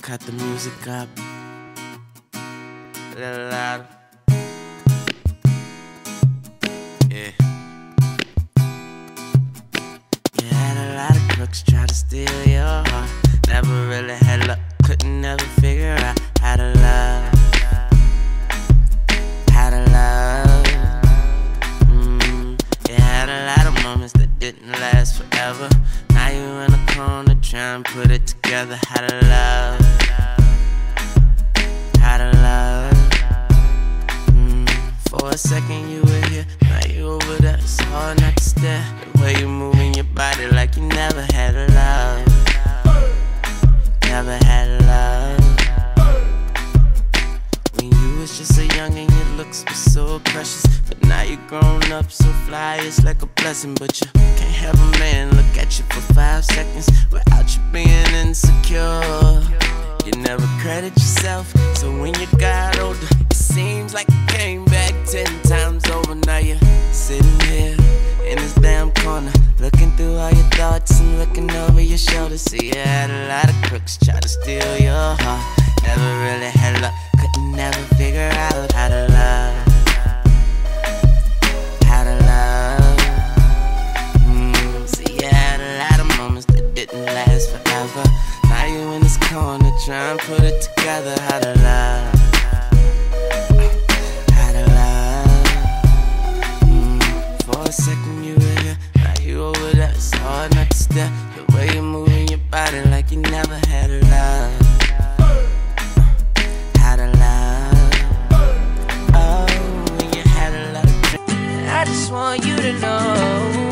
cut the music up a little louder. Yeah. You had a lot of crooks try to steal your heart. Never really had luck, couldn't never figure out how to love. How to love. You had a lot of moments that didn't last forever. Now you in a corner trying to put it together. How to love. How to love. For a second you were here, now you over there. It's hard not to stare. The way you moving your body like you never had a love. Never had a love. When you was just so young and your looks were so precious, but now you grown up so fly, it's like a blessing. But you can't have a man look at you for 5 seconds without you being insecure. You never credit yourself, so when you got older, it seems like you came back 10 times over. Now you're sitting here in this damn corner, looking through all your thoughts and looking over your shoulder. See, you had a lot of crooks try to steal your heart. Never really had luck, couldn't never figure out how to love. How to love. See, you had a lot of moments that didn't last forever. Now you in this corner trying to put it together. How to love. How to love. For a second you were here, now you over there. It's hard not to stare. The way you're moving your body like you never had a love. How to love. Oh, when you had a lot of dreams. I just want you to know